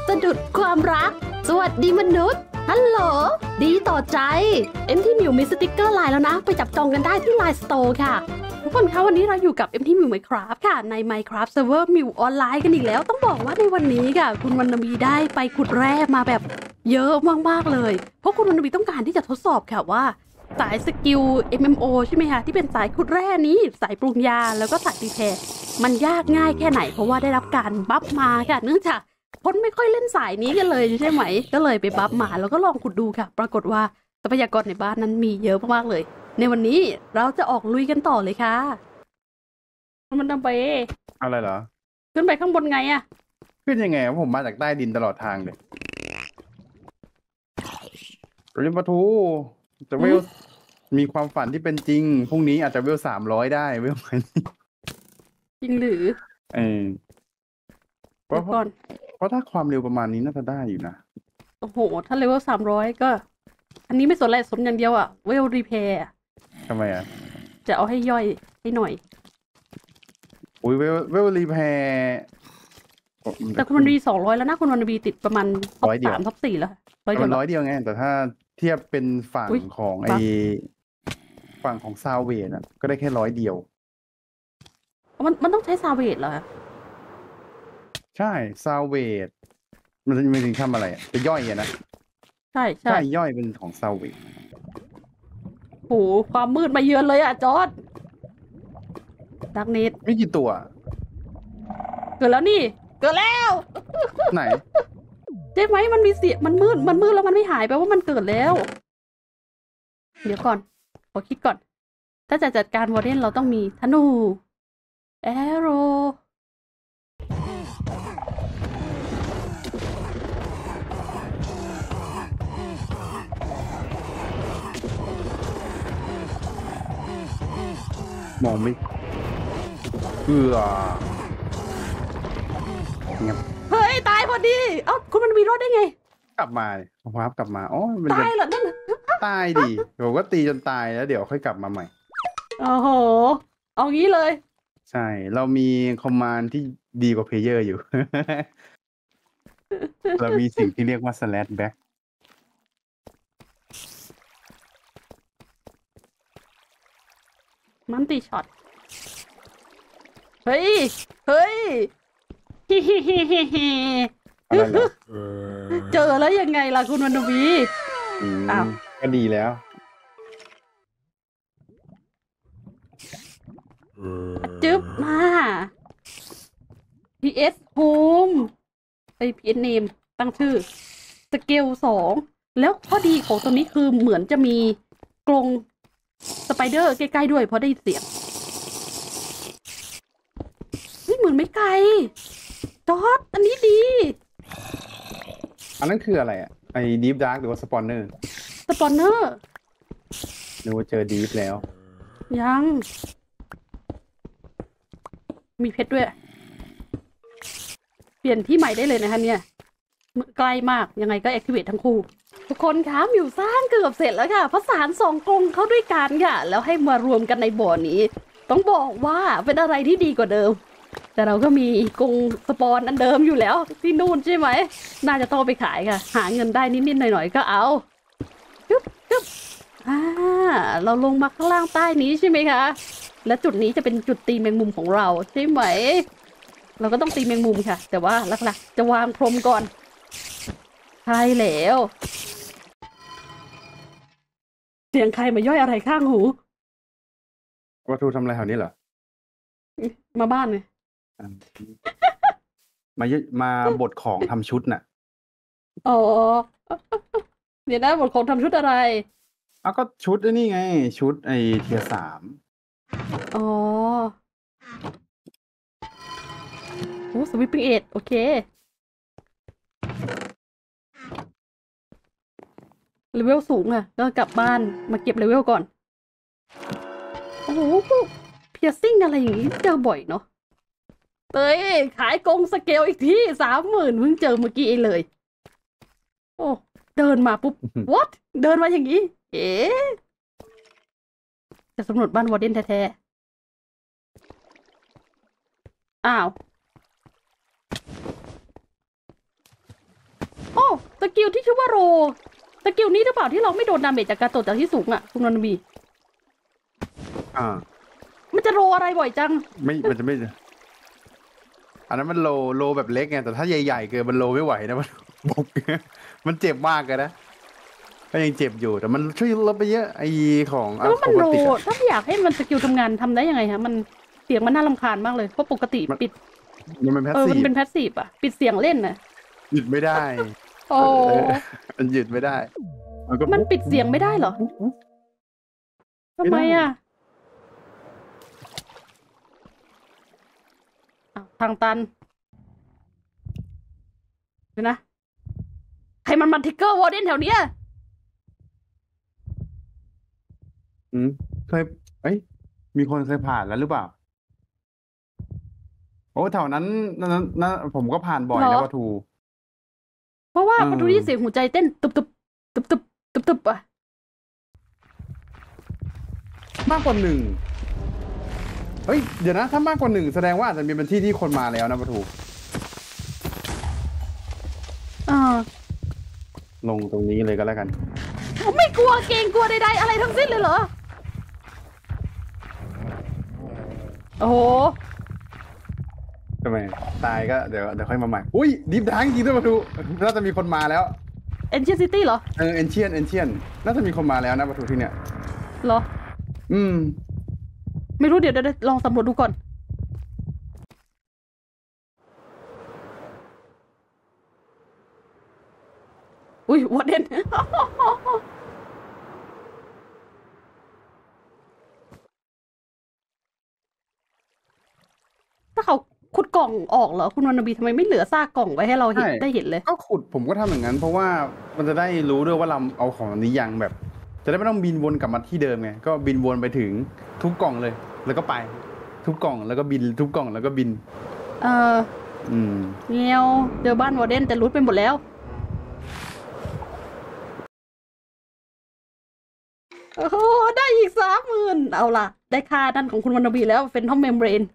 สะดุดความรักสวัสดีมนุษย์ฮัลโหลดีต่อใจเอ็มที่มิวมีสติกเกอร์ไลน์แล้วนะไปจับจองกันได้ที่ไลน์สโตร์ค่ะทุกคนคะวันนี้เราอยู่กับเอ็มที่มิวไมน์คราฟค่ะใน Minecraft Server มิวออนไลน์กันอีกแล้วต้องบอกว่าในวันนี้ค่ะคุณวรรณบีได้ไปขุดแร่มาแบบเยอะมากๆเลยเพราะคุณวรรณบีต้องการที่จะทดสอบค่ะว่าสายสกิล MMO ใช่ไหมคะที่เป็นสายขุดแร่นี้สายปรุงยาแล้วก็สายรีแพร์มันยากง่ายแค่ไหนเพราะว่าได้รับการบัฟมาค่ะเนื่องจากคนไม่ค่อยเล่นสายนี้กันเลยใช่ไหมก็เลยไปบัฟมาแล้วก็ลองขุดดูค่ะปรากฏว่าทรัพยากรในบ้านนั้นมีเยอะมากๆเลยในวันนี้เราจะออกลุยกันต่อเลยค่ะมันทำไปอะไรเหรอขึ้นไปข้างบนไงอะขึ้นยังไงผมมาจากใต้ดินตลอดทางเลยริมปะทูจะเวลมีความฝันที่เป็นจริงพรุ่งนี้อาจจะเวล300ได้เวลไหนจริงหรือเพราะถ้าความเร็วประมาณนี้น่าจะได้อยู่นะโอ้โหถ้าเลเวล300ก็อันนี้ไม่สนอะไรสนอย่างเดียวอะเวลรีเพย์ทำไมอะจะเอาให้ย่อยให้หน่อยอุ้ยเวลรีเพย์แต่คุณวันบี200แล้วนะคุณวันบีติดประมาณท็อป3ท็อป4แล้วร้อยเดียวไงแต่ถ้าเทียบเป็นฝั่งของฝั่งของซาวเวดอะก็ได้แค่100เดียวมันต้องใช้ซาวเวดเหรอใช่ซาวเวดมันจะมีถึงทำอะไรจะย่อยอะนะใช่ย่อยเป็นของซาวเวดโหความมืดมาเยือนเลยอะจอร์จดักเน็ตไม่กี่ตัวเกิดแล้วนี่เกิดแล้วไหนใช่ไหมมันมีเสียมันมืดแล้วมันไม่หายแปลว่ามันเกิดแล้วเดี๋ยวก่อนขอคิดก่อนถ้าจะจัดการวอร์เดนเราต้องมีธนูแอโร่มองไม่เฮ้ยตายพอดีเอ้าคุณมันมีรอดได้ไงกลับมาว้าบกลับมาอ๋อตายเหรอนั่นตายดิผมก็ตีจนตายแล้วเดี๋ยวค่อยกลับมาใหม่โอ้โหเอางี้เลยใช่เรามีคอมมานด์ที่ดีกว่าเพลเยอร์อยู่ เรามีสิ่งที่เรียกว่า slash back มันตีช็อตเฮ้ยเจอแล้วยังไงล่ะคุณวรรณวีอ้าวก็ดีแล้วจึ๊บมา PS Home PS Name ตั้งชื่อสเกล2แล้วข้อดีของตัวนี้คือเหมือนจะมีกรงสไปเดอร์ใกล้ๆด้วยเพราะได้เสียงนี่เหมือนไม่ไกลจอดอันนี้ดีอันนั้นคืออะไรอ่ะไอ้ดีฟดาร์กหรือว่าสปอนเนอร์นึกว่าเจอดีฟแล้วยังมีเพชรด้วยเปลี่ยนที่ใหม่ได้เลยนะคะเนี่ยใกล้มากยังไงก็แอคทีเวททั้งคู่ทุกคนคะมิวสร้างเกือบเสร็จแล้วค่ะผสาน2กรงเข้าด้วยกันค่ะแล้วให้มารวมกันในบ่อนี้ต้องบอกว่าเป็นอะไรที่ดีกว่าเดิมแต่เราก็มีกรงสปอนอันเดิมอยู่แล้วที่นู่นใช่ไหมน่าจะต้องไปขายค่ะหาเงินได้นิดๆหน่อยๆก็เอาจึ๊บเราลงมาข้างล่างใต้นี้ใช่ไหมคะและจุดนี้จะเป็นจุดตีแมงมุมของเราใช่ไหมเราก็ต้องตีแมงมุมค่ะแต่ว่าหลักๆจะวางพรมก่อนใช่แล้วเสียงใครมาย่อยอะไรข้างหูวัตถุทำอะไรแถวนี้เหรอมาบ้านเลยมาบทของทำชุดน่ะอ๋อเดี๋ยวนะบทของทำชุดอะไรก็ชุดนี่ไงชุดไอเทียร์3 อ๋อโอ้สวิปปิ้งเอทโอเคเลเวลสูงอ่ะก็กลับบ้านมาเก็บเลเวลก่อนโอ้โหเพียร์ซิ่งอะไรอย่างงี้เจอบ่อยเนาะเต้ยขายกงสเกลอีกที่30,000เพิ่งเจอเมื่อกี้เลยโอ้เดินมาปุ๊บ what เดินมาอย่างนี้จะสำรวจบ้านวอร์เดนแท้ๆอ้าวกิลที่ชื่อว่าโรสกิลนี้หรือเปล่าที่เราไม่โดนดาเมจจากการตกจากที่สูงอ่ะคุณนันบีอ่ามันจะโรอะไรบ่อยจังมันจะไม่อันนั้นมันโลแบบเล็กไงแต่ถ้าใหญ่ๆเกินมันโลไม่ไหวนะมันบุกมันเจ็บมากเลยนะก็ยังเจ็บอยู่แต่มันช่วยลดไปเยอะไอของแล้วมันโรติกอะถ้าอยากให้มันสกิลทำงานทำได้ยังไงฮะมันเสียงมันน่ารำคาญมากเลยเพราะปกติปิดมันเป็นแพสมัซีนฟเป็นแพสซีฟอ่ะปิดเสียงเล่นน่ะหยุดไม่ได้โอ้มันหยุดไม่ได้ก็มันปิดเสียงไม่ได้เหรอทำไมอ่ะอ้าวทางตันเดี๋ยวนะใครมันทิกเกอร์วอร์เดนแถวเนี้ยเคยมีคนเคยผ่านแล้วหรือเปล่าโอ้แถวนั้นนั้นผมก็ผ่านบ่อยนะปะทูเพราะว่าเออมันดูที่เสียงหัวใจเต้นตุบตุบตุบตุบตุบตุบอ่ะมากกว่าหนึ่งเฮ้ยเดี๋ยวนะถ้ามากกว่าหนึ่งแสดงว่าอาจจะมีเป็นที่ที่คนมาแล้วนะปะทูอ่าลงตรงนี้เลยก็แล้วกันผมไม่กลัวเกรงกลัวใดๆอะไรทั้งสิ้นเลยเหรอ โอ้โหทำไมตายก็เดี๋ยวค่อยมาใหม่อุ้ยดิฟทางจริงด้วยปะทูน่าจะมีคนมาแล้วเอนเชียซิตี้เหรอเอนเชียนน่าจะมีคนมาแล้วนะปะทูที่เนี่ยเหรออืมไม่รู้เดี๋ยวลองสำรวจดูก่อน อุ้ยวอร์เดน ถ้าเขาขุดกล่องออกเหรอ คุณวรรณบีทำไมไม่เหลือซากกล่องไว้ให้เราเห็นใช่ได้เห็นเลยก็ขุดผมก็ทำอย่างนั้น เพราะว่ามันจะได้รู้ด้วยว่าเราเอาของนี้ยังแบบ จะได้ไม่ต้องบินวนกลับมาที่เดิมไงก็บินวนไปถึงทุกกล่องเลย แล้วก็ไป ทุกกล่องแล้วก็บิน ทุกกล่องแล้วก็บินเอออืมเงี้ยวเจอบ้านวอร์เดนแต่รูทไปหมดแล้ว โอ้โหได้อีก30,000เอาล่ะ ได้ค่านั่นของคุณวรรณบีแล้วเป็นท่อมเมมเบรน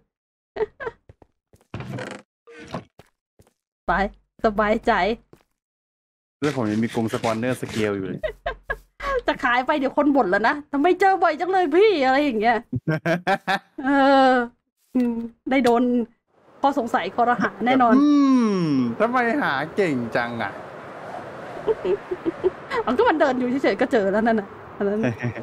ไปสบายใจเรื่องผมยังมีกรงสปอนเนอร์สเกลอยู่เลยจะขายไปเดี๋ยวคนบ่นแล้วนะทำไมเจอบ่อยจังเลยพี่อะไรอย่างเงี้ย เอออืมได้โดนข้อสงสัยคอรหาแน่นอนทำไมหาเก่งจังอ่ะมันก็มันเดินอยู่เฉยๆก็เจอแล้วนั่นน่ะอันนั้น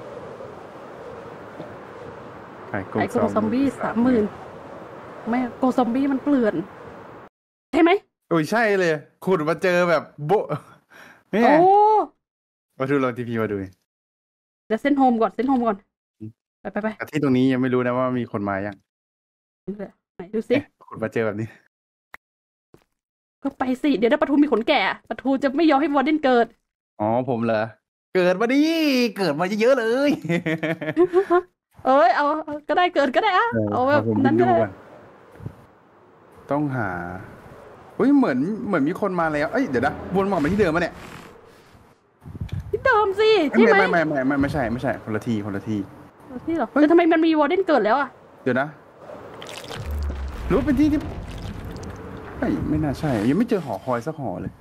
ขายกรไอ้โกซอมบี้30,000ไม่โกซอมบี้มันเกลื่อนใช่ไหมโอ้ยใช่เลยขุดมาเจอแบบโบะนี่ไงโอ้มาดูลองทีพีมาดูเดี๋ยวเส้นโฮมก่อนเส้นโฮมก่อน ไปแต่ที่ตรงนี้ยังไม่รู้นะว่ามีคนมายังไหนดูสิขุดมาเจอแบบนี้ก็ไปสิ เดี๋ยวถ้าปะทูมีขนแก่ปะทูจะไม่ยอมให้วอร์เดนเกิดอ๋อผมเหรอ เกิดมาดิเกิดมาเยอะๆเลยเอ้ยเอาก็ได้เกิดก็ได้อะเอาแบบผมนั้นก็ดูได้ก่อนต้องหาอุ้ยเหมือนมีคนมาแล้วเอ้ยเดี๋ยวนะวนกลับมาที่เดิมมาเนี่ยที่เดิมสิใช่ไหมไม่ใช่คนละที่ที่เหรอแต่ทำไมมันมีวอร์เดนเกิดแล้วอะเดี๋ยวนะหรือว่าเป็นที่ที่ไม่น่าใช่ ยังไม่เจอหอคอยสักหอเลย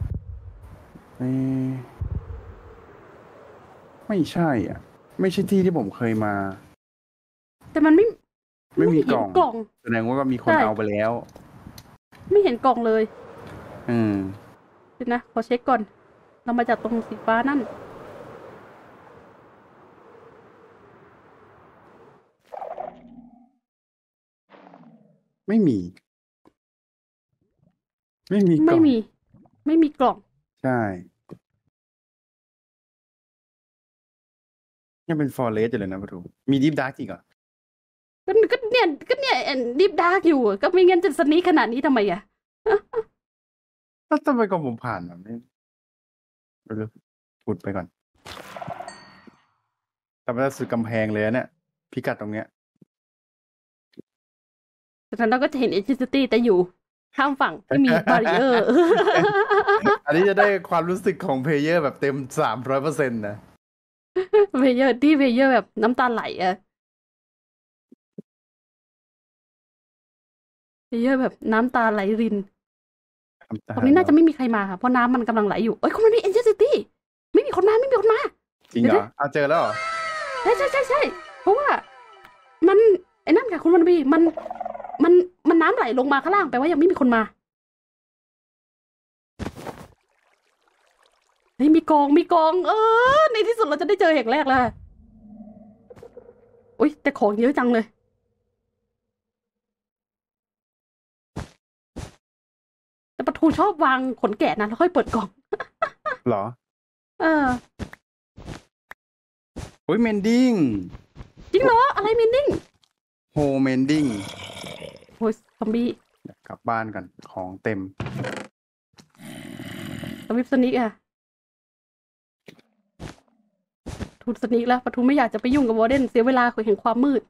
ไม่ใช่อ่ะ ไม่ใช่ที่ที่ผมเคยมาแต่มันไม่ไม่มีเห็นกล่องกล่องแสดงว่าก็มีคนใช่เอาไปแล้วไม่เห็นกล่องเลยอืมเดี๋ยวนะขอเช็คก่อน เรามาจากตรงสีฟ้านั่นไม่มีกล่ไม่องมี ไม่มีกล่องใช่ ยังเป็นฟอร์เรสอยู่เลยนะปะทูมีดีฟดาร์กอีกเหรอก็เนี่ยดิฟดาร์กอยู่อะก็ไม่งั้นจะสนีขนาดนี้ทำไมอะแล้วทำไมก็ผมผ่านแบบนี้ไปเลยขุดไปก่อนแต่มันจะสุดกำแพงเลยนะเนี่ย พิกัดตรงเนี้ยแต่นั้นเราก็จะเห็นเอจิสตี้แต่อยู่ข้ามฝั่งที่มีบาริเออร์อันนี้จะได้ความรู้สึกของเพลเยอร์แบบเต็ม300%นะเพเยอร์แบบน้ำตาไหลอะเพเยอร์แบบน้ำตาไหลรินตรงนี้น่าจะไม่มีใครมาค่ะเพราะน้ำมันกำลังไหลอยู่เอ้ยคุณมันมีเอ็นเจอร์ซิตี้ไม่มีคนมาจริงเหรอเอาเจอแล้วเหรอใช่เพราะว่ามันไอ้นั่นค่ะคุณมันมีมันน้ำไหลลงมาข้างล่างแปลว่ายังไม่มีคนมาเฮ้ยมีกองในที่สุดเราจะได้เจอแห่งแรกแล้วอุ้ยแต่ของเยอะจังเลยแต่ปะทูชอบวางขนแกะนะแล้วค่อยเปิดกล่องเหรออุ้ยเมนดิ้งจริงเหรออะไรเมนดิ้งโฮเมนดิ้งโอ้ยซอมบี้กลับบ้านกันของเต็มสวิปสนิกอะทูสนิกแล้วปะทูไม่อยากจะไปยุ่งกับวอร์เดนเสียเวลาคุยแห่งความมืด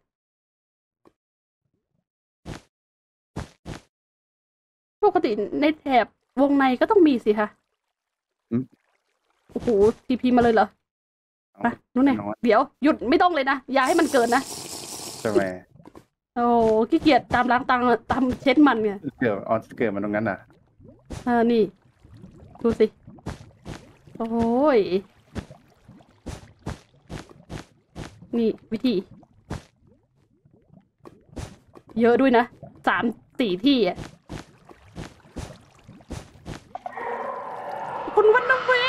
ปกติในแถบวงในก็ต้องมีสิคะโอ้โหทีพีมาเลยเหรอไปนู้นไงเดี๋ยวหยุดไม่ต้องเลยนะอย่าให้มันเกินนะใช่ไหมโอ้ขี้เกียจตามล้างตังตามเช็ดมันไงเกิดมันตรงนั้นอ่ะนี่ดูสิโอ้ยนี่วิธีเยอะด้วยนะ3-4ที่อ่ะคุณวันนเว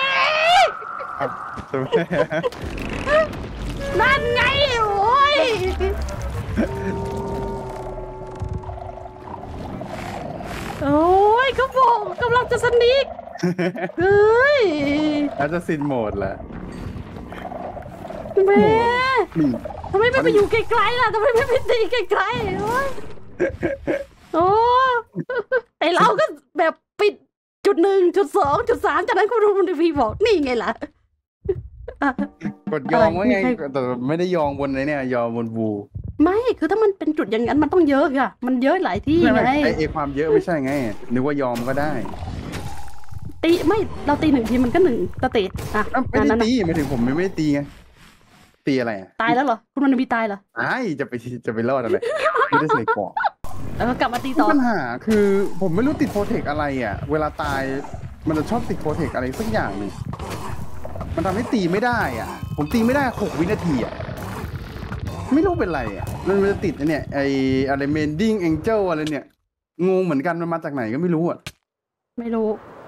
นั่นไงโอ้ยก็บอกกำลังจะสนิกเฮ้ยแล้วจะซินโหมดแหละแม่ทำไมไม่ไปอยู่ไกลๆล่ะทำไมไม่ไปตีไกลๆโอ้ไอเราก็แบบปิด1 2 3จากนั้นคุณพีบอกนี่ไงล่ะกดยองไว้ไงแต่ไม่ได้ยองบนเลยเนี่ยยองบนบูไม่คือถ้ามันเป็นจุดอย่างนั้นมันต้องเยอะค่ะมันเยอะหลายที่ไงไอความเยอะไม่ใช่ไงนึกว่ายอมก็ได้ตีไม่เราตี1 ทีมันก็1 สเตจไม่ได้ตีไม่ถึงผมไม่ได้ตีไงตีอะไรตายแล้วเหรอคุณมันมีตายเหรอจะไปรอดอะไรไม่ได้ใส่เกราะแล้วกลับมาตีต่อปัญหาคือผมไม่รู้ติดโปรเทคอะไรเวลาตายมันจะชอบติดโปรเทคอะไรสักอย่างหนึ่งมันทำให้ตีไม่ได้ผมตีไม่ได้6 วินาทีไม่รู้เป็นไรมันจะติดเนี่ยไออะไรเมนดิ้งแองเจิลอะไรเนี่ยงงเหมือนกันมันมาจากไหนก็ไม่รู้ไม่รู้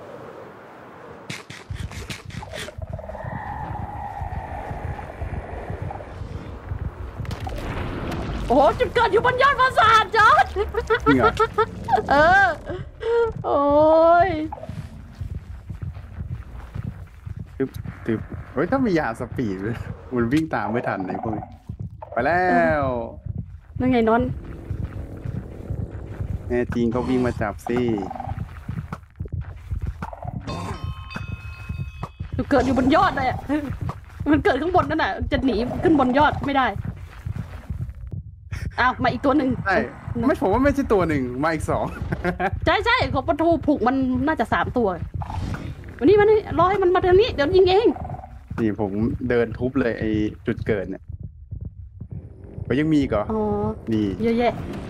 โอ้จุดเกิดอยู่บนยอดปราสาทจอร์จโอ้ยตึบเฮ้ยถ้ามียาสปีดมันวิ่งตามไม่ทันไอ้พวกนี้ไปแล้วนั่นไงนอนแน่จริงเขาวิ่งมาจับสิจุดเกิดอยู่บนยอดเลยมันเกิดข้างบนนั่นน่ะจะหนีขึ้นบนยอดไม่ได้มาอีกตัวหนึ่งใช่ไม่ผมว่าไม่ใช่ตัวหนึ่งมาอีก2 ใช่ของปะทูผูกมันน่าจะ3 ตัววันนี้รอให้มันมาทางนี้เดี๋ยวยิงเองนี่ผมเดินทุบเลยไอ้จุดเกิดเนี่ยก็ยังมีก็นี่เยอะแยะ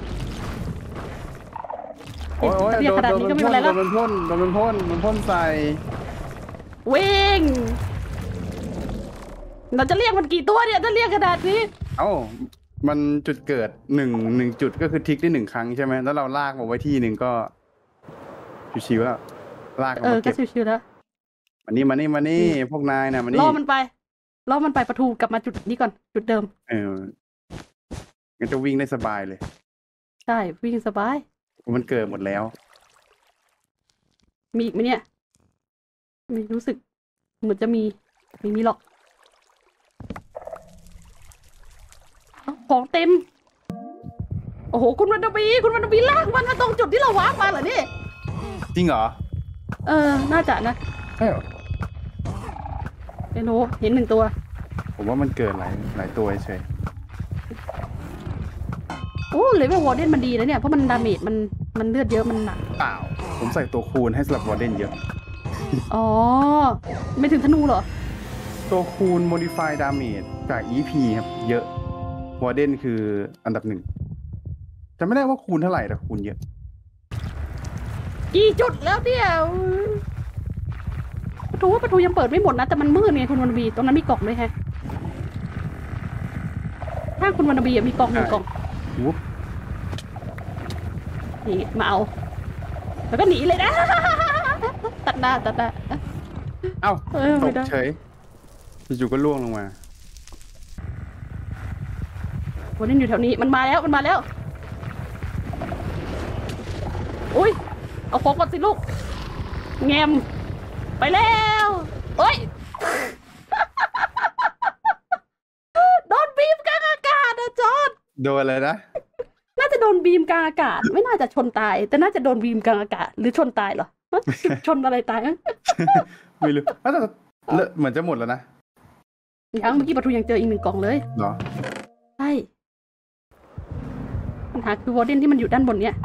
โอ้ยโดนพ่นใส่วิ่งเราจะเรียกมันกี่ตัวเนี่ยถ้าเรียกขนาดนี้มันจุดเกิด1จุดก็คือทิกได้1 ครั้งใช่ไหมแล้วเราลากมาไว้ที่หนึ่งก็ชิวๆแล้วลากมาเก็บชิวๆแล้วมานี่พวกนายนะมานี่ล่อมันไปประตูกลับมาจุดนี้ก่อนจุดเดิมงั้นจะวิ่งได้สบายเลยใช่วิ่งสบายมันเกิดหมดแล้วมีอีกไหมเนี่ยไม่รู้สึกเหมือนจะมีไม่มีหรอกของเต็มโอ้โหคุณวันนบีลากมันมาตรงจุดที่เราวาร์ปมาเหรอเนี่ยจริงเหรอน่าจะนะใช่เหรอไม่รู้เห็น1 ตัวผมว่ามันเกิดหลายตัวเฉยโอ้เลเวลวอร์เดนมันดีนะเนี่ยเพราะมันดาเมจมันเลือดเยอะมันหนักเปล่าผมใส่ตัวคูณให้สำหรับวอร์เดนเยอะไม่ถึงธนูเหรอตัวคูณ modify damage จาก EP ครับเยอะวอร์เดนคืออันดับ1จะไม่ได้ว่าคูณเท่าไหร่แต่คูณเยอะกี่จุดแล้วเนี่ยประตูยังเปิดไม่หมดนะแต่มันมืดไงคุณวันบีตรงนั้นมีกล่องด้วยฮะถ้าคุณวันบีมีกล่อง1 กล่องวุ๊บนี่มาเอาแล้วก็หนีเลยนะ ตัดหน้าเอ้าตไม่กได้เฉยอยู่ๆก็ล่วงลงมาวันนี้อยู่แถวนี้มันมาแล้วอุ้ยเอาของก่อนสิลูกแงมไปแล้วเฮ้ย โดนบีมกลางอากาศนะจอร์จโดนอะไรนะน่าจะโดนบีมกลางอากาศไม่น่าจะชนตายแต่น่าจะโดนบีมกลางอากาศหรือชนตายเหรอ ชนอะไรตายไม่รู้แต่เหมือนจะหมดแล้วนะยังเมื่อกี้ประตูยังเจออีก1 กล่องเลยเหรอใช่ปัญหาคือวอร์เดนที่มันอยู่ด้านบนเนี่ย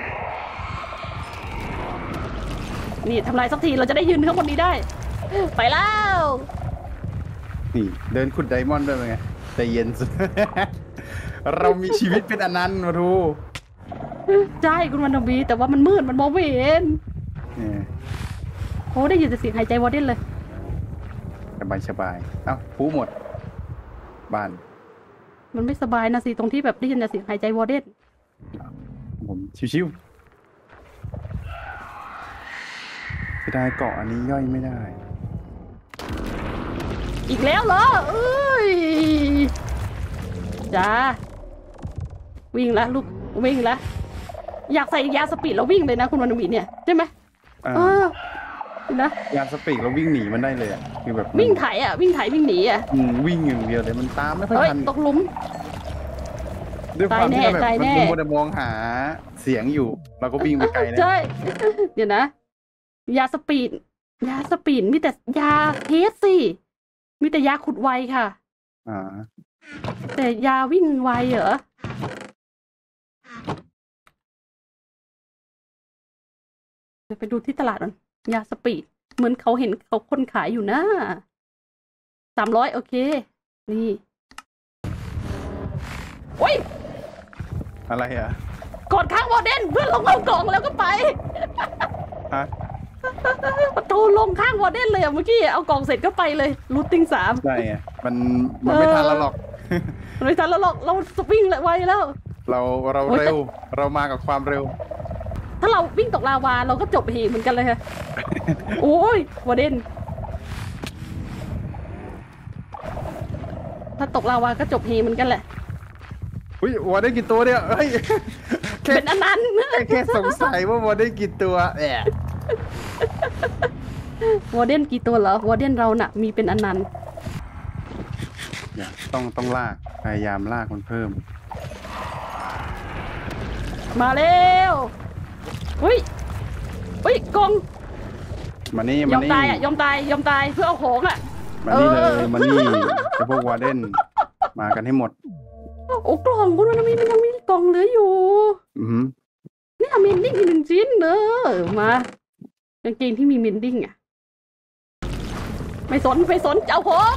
นี่ทำลายสักทีเราจะได้ยืนข้างบนนี้ได้ ไปแล้วนี่เดินขุดไดมอนด์ด้วยเป็นไงใจเย็นสุด เรามีชีวิตเป็นอนันต์มาทูใช่คุณวันนบีแต่ว่ามันมืดมันมองไม่เห็นนี่โอ้ได้ยินแต่เสียงหายใจวอร์เดนเลยสบายเอ้าผู้หมดบ้านมันไม่สบายนะสิตรงที่แบบได้ยินแต่เสียงหายใจวอร์เดนผมชิวๆไม่ได้เกาะอันนี้ย่อยไม่ได้อีกแล้วเหรอเอ้ยจ้าวิ่งละลูกวิ่งละอยากใส่ยาสปีดแล้ววิ่งเลยนะคุณวันนบีเนี่ยใช่ไหมนะยานสปีกเราวิ่งหนีมันได้เลยอ่ะคือแบบวิ่งไถวิ่งไถวิ่งหนีวิ่งอย่างเดียวเลยมันตามไม่ค่อยเฮ้ยทันตกหลุมด้วยความที่แบบตายแน่มันมัวแต่มองหาเสียงอยู่เราก็วิ่งไปไกลนะใช่เดี๋ยวนะยาสปีดมีแต่ยาเทสสิมีแต่ยาขุดไวค่ะอ่าแต่ยาวิ่งไวเหรอเดี๋ยวไปดูที่ตลาดก่อนยาสปีดเหมือนเขาเห็นเขาคนขายอยู่นะ300โอเคนี่โอ้ยอะไรอ่ะกดข้างวอร์เดนเพื่อนลงเอากล่องแล้วก็ไปฮะประตูลงข้างวอร์เดนเลยเมื่อกี้เอากล่องเสร็จก็ไปเลยรูทติ้ง3 ใช่ไงมันไม่ทันแล้วหรอกไม่ทันแล้วหรอกเราวิ่งไวแล้วเราเร็วเรามากับความเร็วถ้าเราวิ่งตกลาวาเราก็จบเหตุเหมือนกันเลยค่ะ โอ้ยวอร์เดนถ้าตกลาวาก็จบเหตุเหมือนกันแหละอุ้ยวอได้กี่ตัวเนี่ยเฮ้ยเป็นอันนั้นแค่สงสัยว่าวอได้กี่ตัวแวอร์เดนกี่ตัวเหรอวอร์เดนเราน่ะมีเป็นอันนั้นต้องลากพยายามลากมันเพิ่มมาแล้วเฮ้ยกองมานี่ยอมตายยอมตายเพื่อเอาของมานี่เลยมานี่ไอ้พวกวอร์เดนมากันให้หมดโอ้กล่องคุณมันยังมีกล่องเหลืออยู่นี่เมนดิ้งอีก1 ชิ้นมากางเกงที่มีเมนดิ้งไม่สนเจ้าของ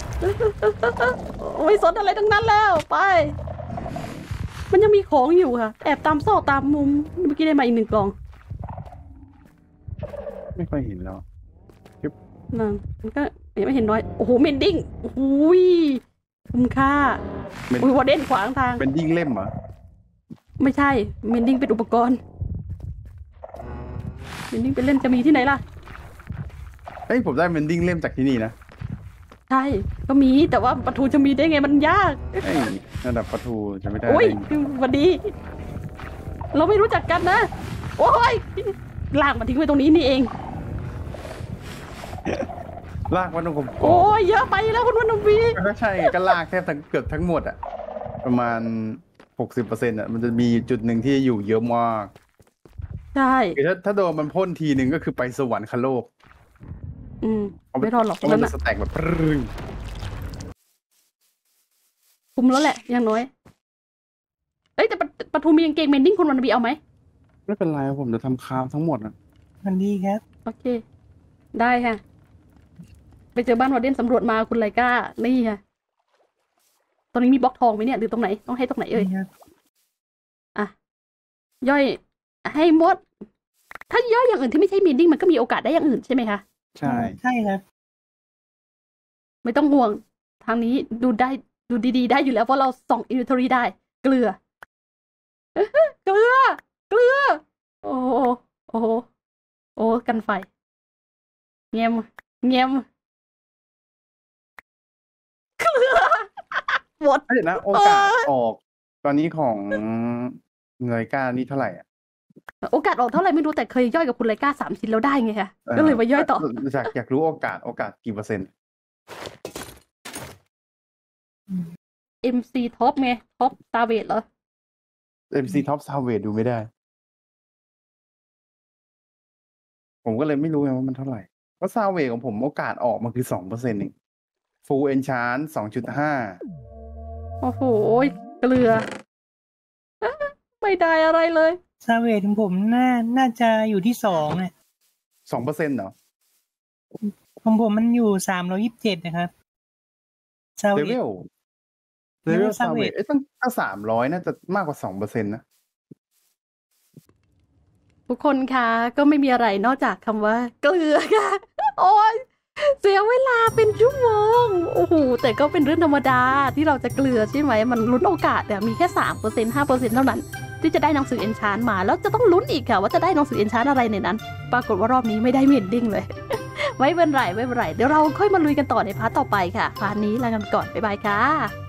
ไม่สนอะไรทั้งนั้นแล้วไปมันยังมีของอยู่ค่ะแอบตามซอกตามมุมเมื่อกี้ได้มาอีก1 กล่องไม่ค่อยเห็นแล้วนั่นมันก็ไม่เห็นน้อยโอ้โหเมนดิ้งโอ้โหคุ้มค่าวอร์เดนขวางทางเป็นดิ้งเล่มเหรอไม่ใช่เมนดิ้งเป็นอุปกรณ์เมนดิ้งเป็นเล่มจะมีที่ไหนล่ะเฮ้ยผมได้เมนดิ้งเล่มจากที่นี่นะใช่ก็มีแต่ว่าปลาทูจะมีได้ไงมันยากระดับปลาทูจะไม่ได้โอ้ยวันดีเราไม่รู้จักกันนะโอ้ยลากมาทิ้งไว้ตรงนี้นี่เองลากวันนมโอ้ยเยอะไปแล้วคุณวันนมวีก็ใช่ก็ลากแทบเกือบทั้งหมดอ่ะประมาณ 60%อ่ะมันจะมีจุดหนึ่งที่อยู่เยอะมากใช่ถ้าโดนมันพ่นทีหนึ่งก็คือไปสวรรคโลกไม่รอดหรอกมันจะสแต็กแบบปรึ้งคุมแล้วแหละอย่างน้อยเอ้ยแต่ปทุมมีกางเกงเมนดิ้งคุณวันนบีเอาไหมไม่เป็นไรผมจะทำคราฟทั้งหมดอ่ะมันดีครับโอเคได้ค่ะไปเจอบ้านวอร์เดนสำรวจมาคุณไลก้านี่ค่ะตรงนี้มีบล็อกทองไหมเนี่ยหรือตรงไหนต้องให้ตรงไหนเอ่ยย่อยให้หมดถ้าย่อยอย่างอื่นที่ไม่ใช่มินดิ้งมันก็มีโอกาสได้อย่างอื่นใช่ไหมคะใช่ใช่ครับไม่ต้องห่วงทางนี้ดูได้ดูดีๆได้อยู่แล้วเพราะเราส่องอินเวนทอรี่ได้ เกลือ เกลือ เกลือ โอ้โหโอ้โหโอ้กันไฟเงียมเงียมเกลือหมดเดี๋ยวนะโอกาสออกตอนนี้ของเงยก้านี่เท่าไหร่อ่ะโอกาสออกเท่าไหร่ไม่รู้แต่เคยย่อยกับคุณไลก้า3 ชิ้นแล้วได้ไงคะก็เลยมาย่อยต่ออยากรู้โอกาสกี่เปอร์เซ็นต์ MC ท็อปไงท็อปซาเวดเหรอ MC Top Salvage ดูไม่ได้ ผมก็เลยไม่รู้ไงว่ามันเท่าไหร่เพราะ Salvage ของผมโอกาสออกมันคือ 2%เอง Full Enchant 2.5 โอ้โหเกลือ ไม่ได้อะไรเลยซาเวทของผมน่าจะอยู่ที่2อ่ะ 2%เหรอของผมมันอยู่327นะครับซาเวเลทเวล Salvage Salvage ตั้ง300น่าจะมากกว่า 2% นะทุกคนคะก็ไม่มีอะไรนอกจากคำว่าเกลือค่ะ โอ้ยเสียเวลาเป็นชั่วโมงโอ้โหแต่ก็เป็นเรื่องธรรมดาที่เราจะเกลือใช่ไหมมันลุ้นโอกาสเนี่ยมีแค่ 3% 5% เท่านั้น ที่จะได้หนังสือเอนชานมาแล้วจะต้องลุ้นอีกค่ะว่าจะได้หนังสือเอนชานอะไรในนั้น ปรากฏว่ารอบนี้ไม่ได้เมนดิ้งเลย ไม่เป็นไรเดี๋ยวเราค่อยมาลุยกันต่อในพาร์ทต่อไปค่ะพาร์ทนี้ลากันก่อนบ๊ายบายค่ะ